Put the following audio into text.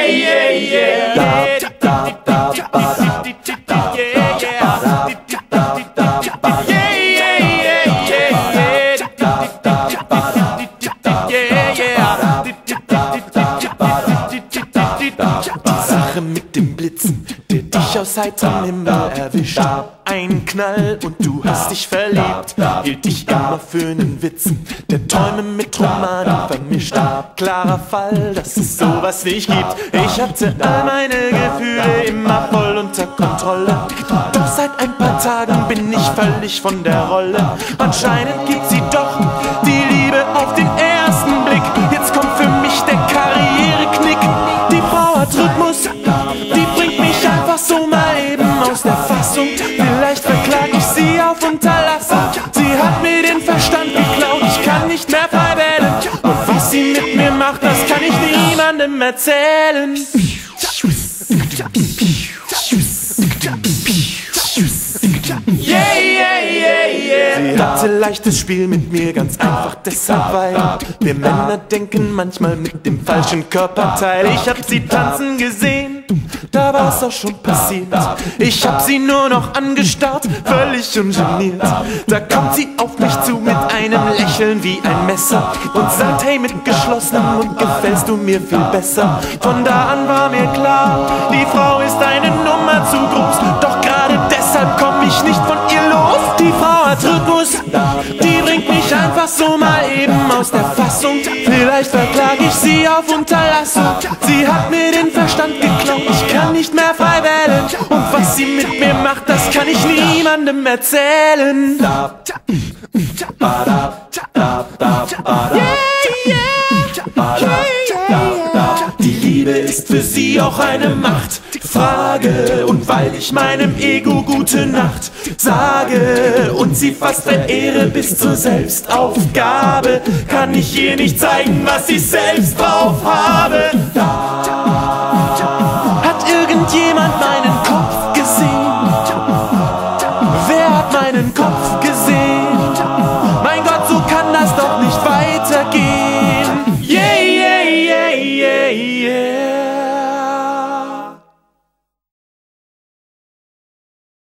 Sache mit dem Blitzen, der dich aus heiterem Himmel erwischt. Ein Knall und du hast dich verliebt. Hielt dich immer für nen Witzen, der Träume mit Romanen vermischt. Klarer Fall, dass es sowas nicht gibt. Ich hatte all meine Gefühle immer voll unter Kontrolle. Doch seit ein paar Tagen bin ich völlig von der Rolle. Anscheinend gibt sie doch die Liebe auf den ersten Blick. Jetzt kommt für mich der Karriereknick. Die Frau hat Rhythmus, die bringt mich einfach so mal eben aus der Fassung. Vielleicht verklag ich sie auf Unterlassung. Sie hat mir den Verstand geklaut, ich kann nicht mehr frei wählen. Und was sie mit mir macht, das kann ich niemandem erzählen. Sie hatte leichtes Spiel mit mir, ganz einfach deshalb, weil wir Männer denken manchmal mit dem falschen Körperteil. Ich hab sie tanzen gesehen, da war's auch schon passiert. Ich hab sie nur noch angestarrt, völlig ungeniert. Da kommt sie auf mich zu mit einem Lächeln wie ein Messer und sagt, hey, mit geschlossenem Mund gefällst du mir viel besser. Von da an war mir klar, die Frau ist eine Nummer zu groß. Doch gerade deshalb komm ich nicht von ihr los. Die Frau hat Rhythmus, die bringt mich einfach so mal eben aus der Fassung. Vielleicht verklag ich sie auf Unterlassung. Sie hat mir den Verstand geklaut, ich kann nicht mehr frei wählen. Und was sie mit mir macht, das kann ich niemandem erzählen. Die Liebe ist für sie auch eine Machtfrage. Und weil ich meinem Ego gute Nacht sage und sie fast verehre bis zur Selbstaufgabe, kann ich ihr nicht zeigen, was ich selbst drauf habe. Hat irgendjemand meine